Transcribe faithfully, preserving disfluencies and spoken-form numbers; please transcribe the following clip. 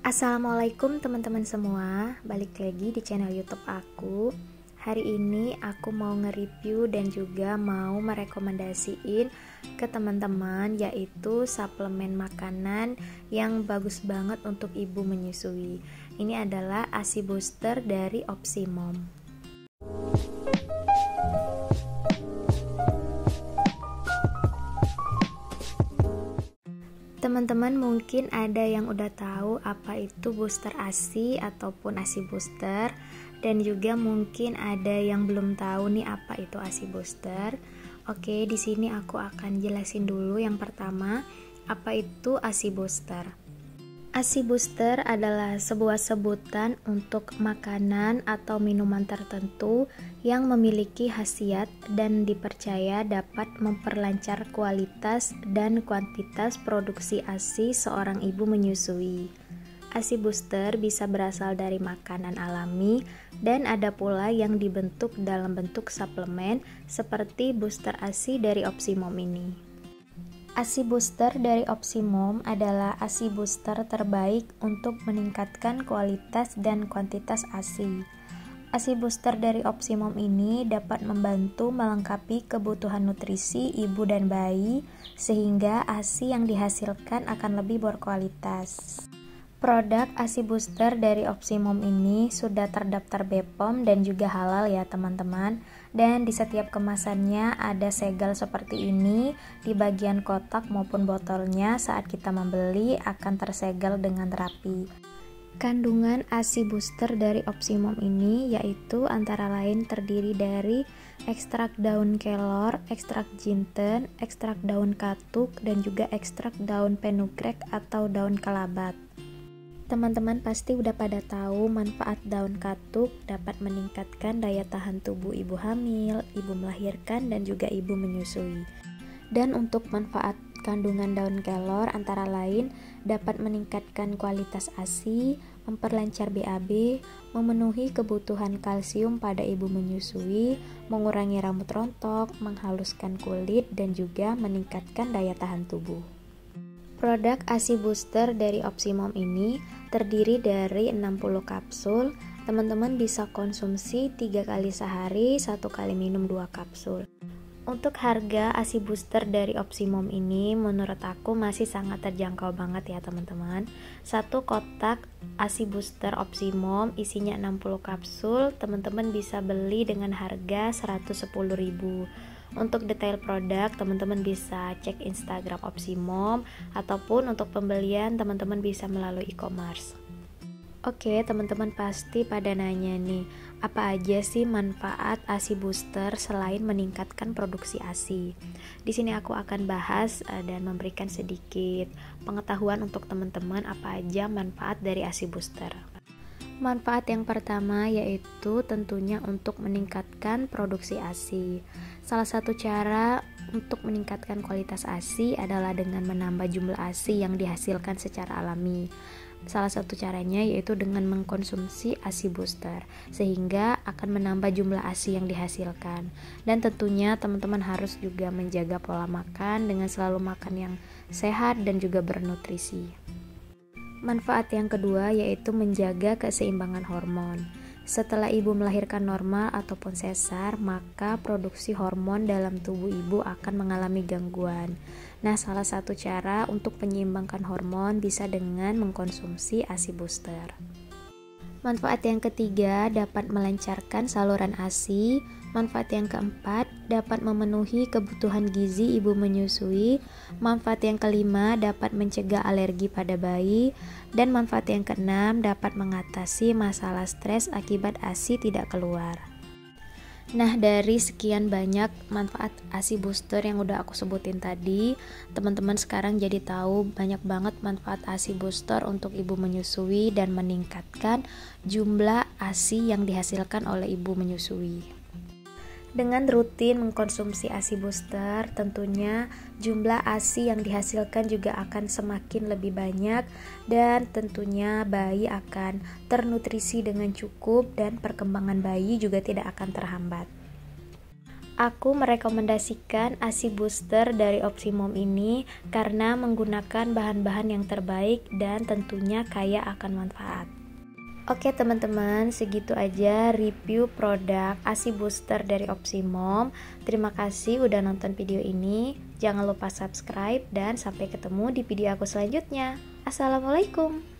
Assalamualaikum teman-teman semua, balik lagi di channel YouTube aku. Hari ini aku mau nge-review dan juga mau merekomendasiin ke teman-teman yaitu suplemen makanan yang bagus banget untuk ibu menyusui. Ini adalah ASI Booster dari Opsimom. Teman-teman mungkin ada yang udah tahu apa itu booster ASI ataupun ASI booster, dan juga mungkin ada yang belum tahu nih apa itu ASI booster. Oke, di sini aku akan jelasin dulu. Yang pertama, apa itu ASI booster? ASI booster adalah sebuah sebutan untuk makanan atau minuman tertentu yang memiliki khasiat dan dipercaya dapat memperlancar kualitas dan kuantitas produksi ASI seorang ibu menyusui. ASI booster bisa berasal dari makanan alami dan ada pula yang dibentuk dalam bentuk suplemen seperti booster ASI dari Opsimom ini. ASI Booster dari Opsimom adalah ASI Booster terbaik untuk meningkatkan kualitas dan kuantitas ASI. ASI Booster dari Opsimom ini dapat membantu melengkapi kebutuhan nutrisi ibu dan bayi sehingga ASI yang dihasilkan akan lebih berkualitas. Produk ASI Booster dari Opsimom ini sudah terdaftar B P O M dan juga halal ya teman-teman. Dan di setiap kemasannya ada segel seperti ini. Di bagian kotak maupun botolnya saat kita membeli akan tersegel dengan rapi. Kandungan ASI Booster dari Opsimom ini yaitu antara lain terdiri dari ekstrak daun kelor, ekstrak jinten, ekstrak daun katuk, dan juga ekstrak daun fenugreek atau daun kelabat. Teman-teman pasti udah pada tahu manfaat daun katuk dapat meningkatkan daya tahan tubuh ibu hamil, ibu melahirkan, dan juga ibu menyusui. Dan untuk manfaat kandungan daun kelor antara lain dapat meningkatkan kualitas ASI, memperlancar B A B, memenuhi kebutuhan kalsium pada ibu menyusui, mengurangi rambut rontok, menghaluskan kulit, dan juga meningkatkan daya tahan tubuh. Produk ASI Booster dari Opsimom ini terdiri dari enam puluh kapsul. Teman-teman bisa konsumsi tiga kali sehari, satu kali minum dua kapsul. Untuk harga ASI Booster dari Opsimom ini menurut aku masih sangat terjangkau banget ya teman-teman. Satu kotak ASI Booster Opsimom isinya enam puluh kapsul, teman-teman bisa beli dengan harga seratus sepuluh ribu. Untuk detail produk teman-teman bisa cek Instagram Opsimom, ataupun untuk pembelian teman-teman bisa melalui e-commerce. Oke, teman-teman pasti pada nanya nih, apa aja sih manfaat ASI Booster selain meningkatkan produksi ASI? Di sini aku akan bahas uh, dan memberikan sedikit pengetahuan untuk teman-teman apa aja manfaat dari ASI Booster. Manfaat yang pertama yaitu tentunya untuk meningkatkan produksi ASI. Salah satu cara untuk meningkatkan kualitas ASI adalah dengan menambah jumlah ASI yang dihasilkan secara alami. Salah satu caranya yaitu dengan mengkonsumsi ASI Booster, sehingga akan menambah jumlah ASI yang dihasilkan. Dan tentunya teman-teman harus juga menjaga pola makan dengan selalu makan yang sehat dan juga bernutrisi. Manfaat yang kedua yaitu menjaga keseimbangan hormon. Setelah ibu melahirkan normal ataupun sesar, maka produksi hormon dalam tubuh ibu akan mengalami gangguan. Nah, salah satu cara untuk menyeimbangkan hormon bisa dengan mengkonsumsi ASI Booster. Manfaat yang ketiga dapat melancarkan saluran ASI. Manfaat yang keempat dapat memenuhi kebutuhan gizi ibu menyusui. Manfaat yang kelima dapat mencegah alergi pada bayi. Dan manfaat yang keenam dapat mengatasi masalah stres akibat ASI tidak keluar. Nah, dari sekian banyak manfaat ASI Booster yang udah aku sebutin tadi, teman-teman sekarang jadi tahu banyak banget manfaat ASI Booster untuk ibu menyusui dan meningkatkan jumlah ASI yang dihasilkan oleh ibu menyusui. Dengan rutin mengkonsumsi ASI Booster, tentunya jumlah ASI yang dihasilkan juga akan semakin lebih banyak dan tentunya bayi akan ternutrisi dengan cukup dan perkembangan bayi juga tidak akan terhambat. Aku merekomendasikan ASI booster dari Opsimum ini karena menggunakan bahan-bahan yang terbaik dan tentunya kaya akan manfaat. Oke teman-teman, segitu aja review produk ASI booster dari Opsimum. Terima kasih udah nonton video ini. Jangan lupa subscribe dan sampai ketemu di video aku selanjutnya. Assalamualaikum.